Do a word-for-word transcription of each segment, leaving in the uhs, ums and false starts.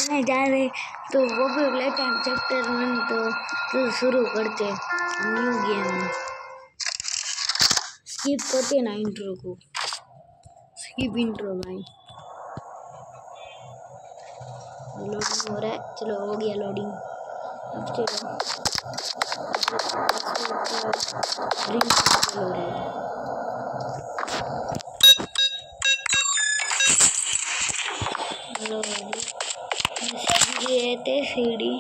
खेलने जा रहे तो वो भी लेते हैं चैप्टर वन तो, तो शुरू करते न्यू गेम। स्किप करते ना इंट्रो को, स्किप इंट्रो भाई। लोडिंग हो रहा है, चलो हो गया लोडिंग। अब चलो ड्रिंक चलो रहा है। हेलो सीढ़ी ते सीढ़ी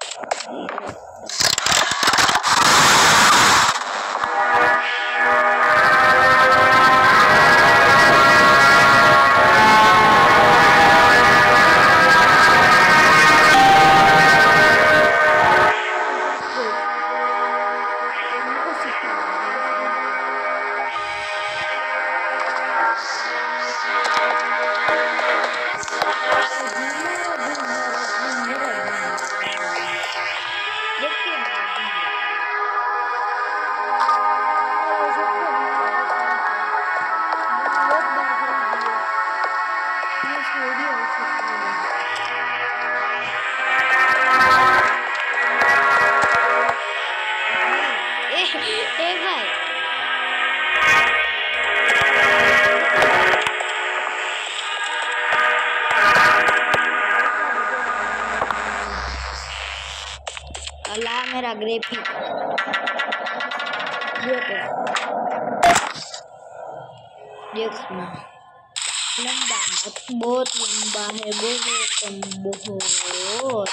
अल्लाह मेरा ग्रेपी देखना लंबा बहुत लंबा है, बहुत बहुत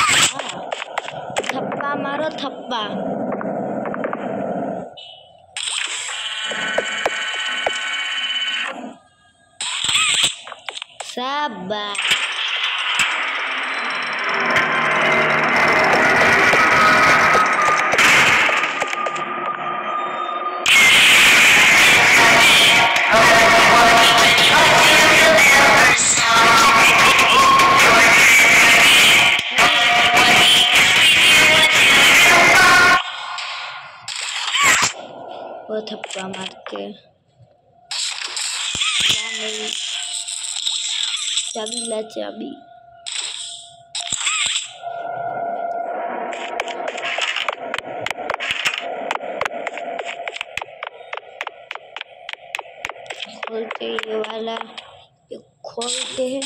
थप्पा मारो थप्पा। शाबाश वो थप्पा मारते चाबी ला चाबी। खोलते ये वाला ये खोलते हैं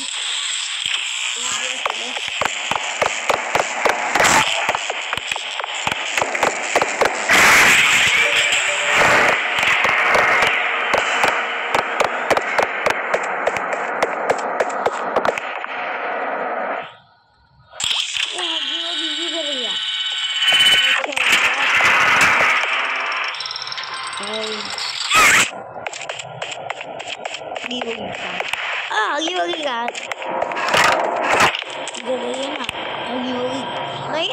आगे होगी यार, इधर रहिए ना, आगे होगी नहीं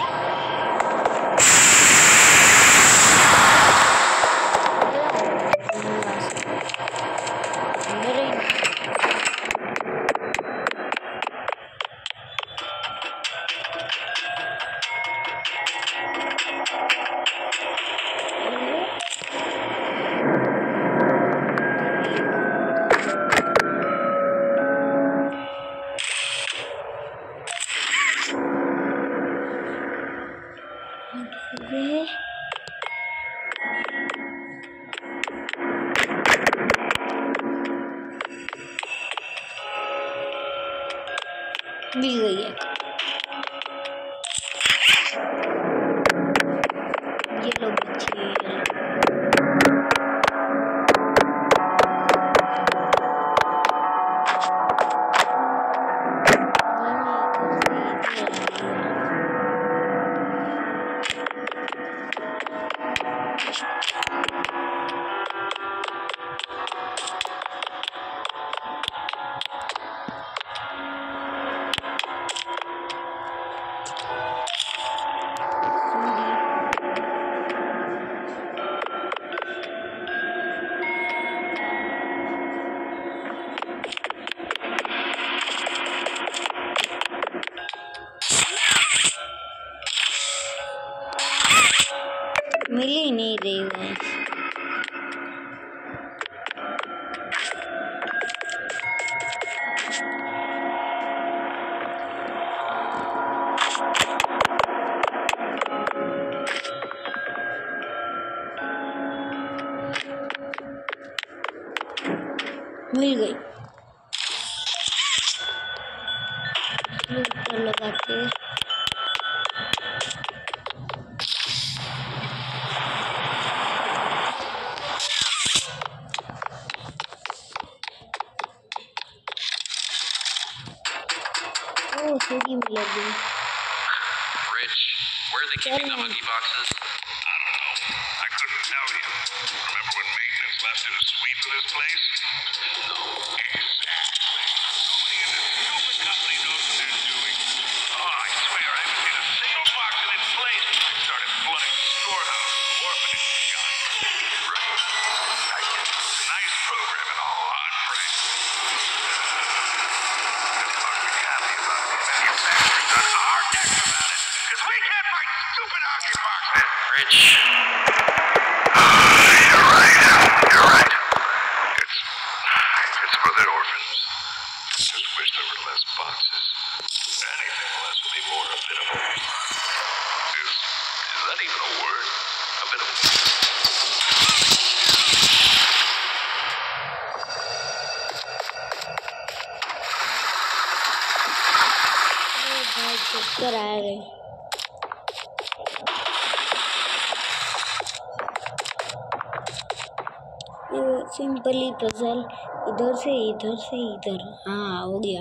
मिल गई है। ये लो बच्चे मिल ही नहीं रही है। मिल गई। तो लगाते ओ सूगी मिल गई। Rich, where are they keeping the huggy boxes? I don't know. I couldn't tell you. Remember when maintenance left in a sweep of this place? No. Exactly. Nobody in this stupid company knows what they're doing. Oh, I swear I haven't seen a single box in its place. They started flooding the storehouse, orphanage, shot. Right. I get it. It's a nice program and all, on Frank. It's hard to be happy about the manufacturers on our necks about it, because we can't find stupid hockey boxes. Rich. You're right. You're right. It's it's for the orphans. Just wish there were less boxes. Anything less would be more habitable. Is is that even a word? Habitable. भाई चक्कर आ गए। ये simply puzzle इधर से इधर से इधर। हाँ हो गया।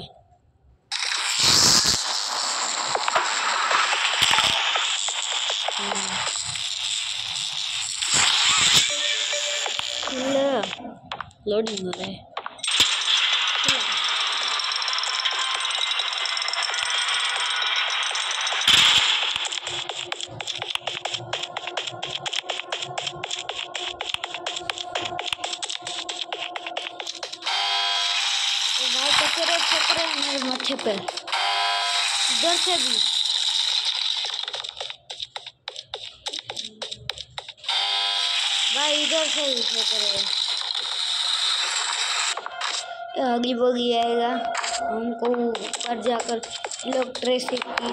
लोडिंग हो रहा है। चक्कर चक्कर है मेरे माथे पे। इधर से भी भाई, इधर से भी चक्कर है। आगे बोगी आएगा, हमको ऊपर जाकर इलेक्ट्रिसिटी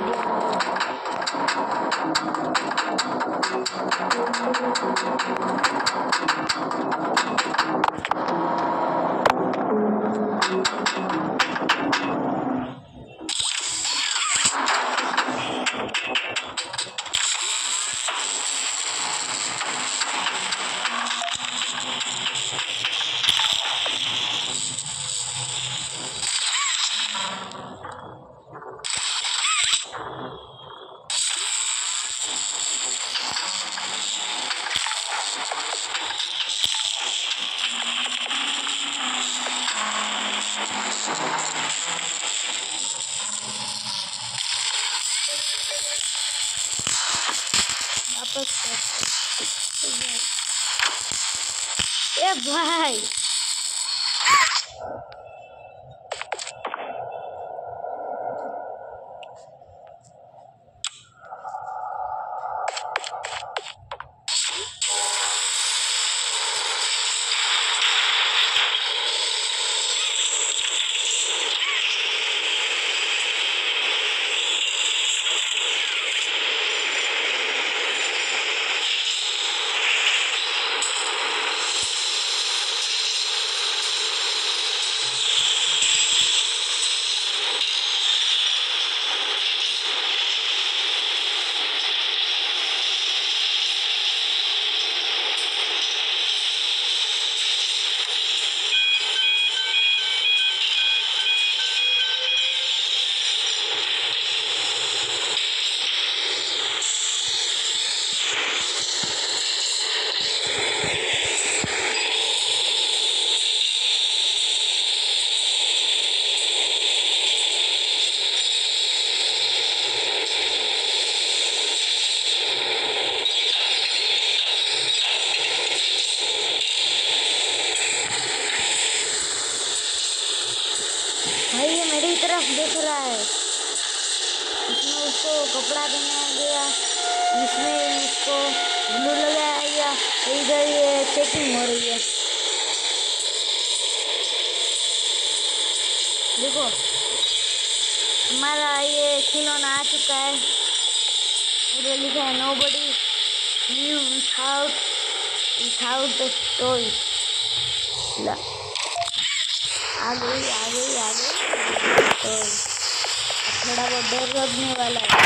वापस ए भाई भाई ये मेरी तरफ देख रहा है। इसमें उसको कपड़ा पहनाया गया, इसमें इसको ब्लू लगाया गया, इधर ये चेकिंग हो रही है। देखो हमारा ये खिलौना आ चुका है। इधर लिखा है nobody leave without without the toy. आ गई आ गई आ गई। तो थोड़ा बहुत डर लगने वाला है।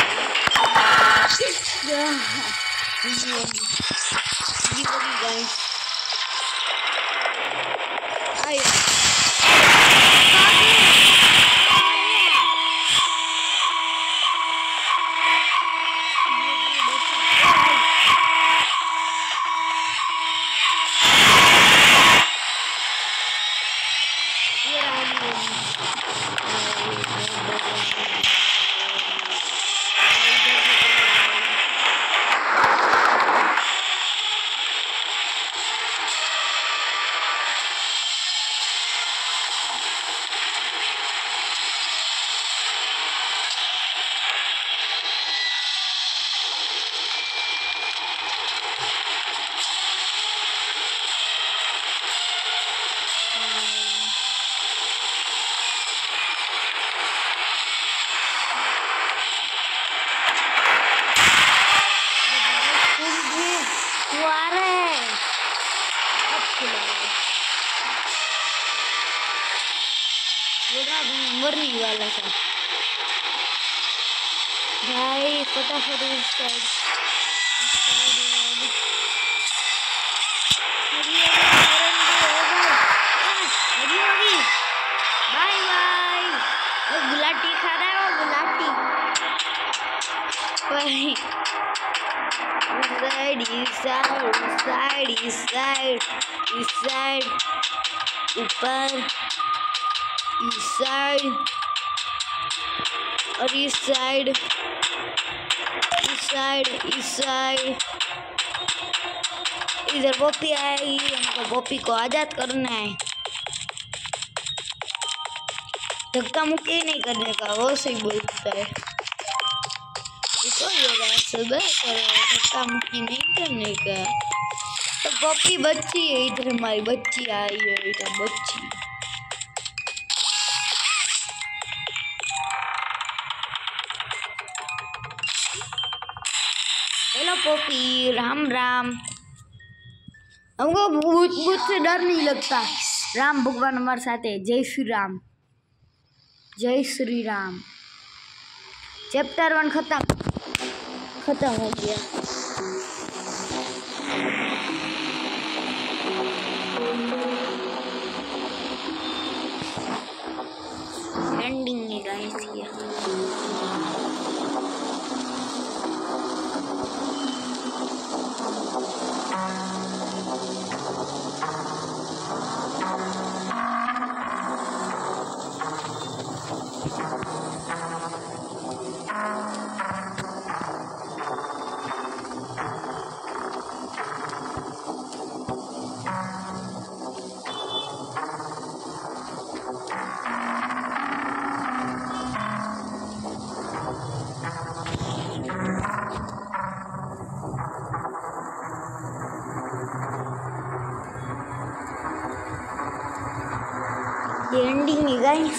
मरने वाला था भाई। फटाफट इस साइड बाय बाय। वो गुलाटी खा रहा है, वो गुलाटी भाई। इस साइड इस साइड इस साइड इस साइड ऊपर इस साइड और इस साइड इस साइड इस साइड। इधर पॉपी आएगी, हमको पॉपी को आजाद करना है। धक्का मुक्की नहीं करने का, वो सही बोलता है। धक्का मुक्की नहीं करने का। तो पॉपी बच्ची है, इधर हमारी बच्ची आई है, इधर बच्ची। Hello Poppy, Ram Ram. हमको भूत भूत से डर नहीं लगता। राम भगवान हमारे साथ है। जय श्री राम, जय श्री राम। चैप्टर वन खत्म खत्म हो गया। एंडिंग है गाइस ये। ये एंडिंग है गाइस।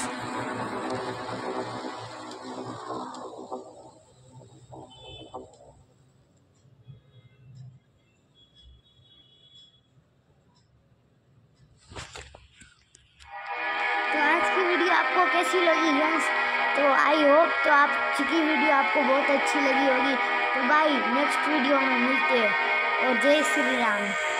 तो आज की वीडियो आपको कैसी लगी गाइस? तो आई होप तो आज की वीडियो आपको बहुत अच्छी लगी होगी। तो बाय, नेक्स्ट वीडियो में मिलते हैं और जय श्री राम।